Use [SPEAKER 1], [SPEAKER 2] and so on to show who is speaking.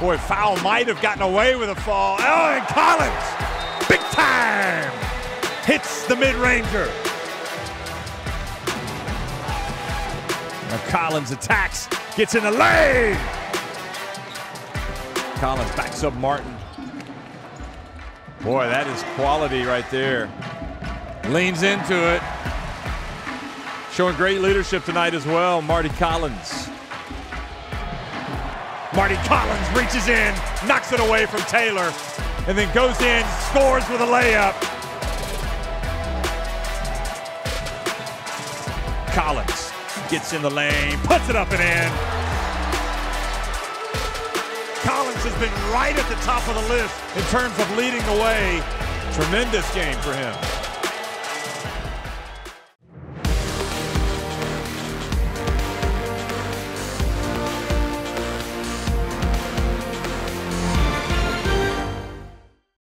[SPEAKER 1] Boy, foul might have gotten away with a fall. Oh, and Collins, big time, hits the mid-ranger. Now Collins attacks, gets in the lane. Collins backs up Martin. Boy, that is quality right there. Leans into it. Showing great leadership tonight as well, Mardy Collins. Mardy Collins reaches in, knocks it away from Taylor, and then goes in, scores with a layup. Collins gets in the lane, puts it up and in. Collins has been right at the top of the list in terms of leading the way. Tremendous game for him.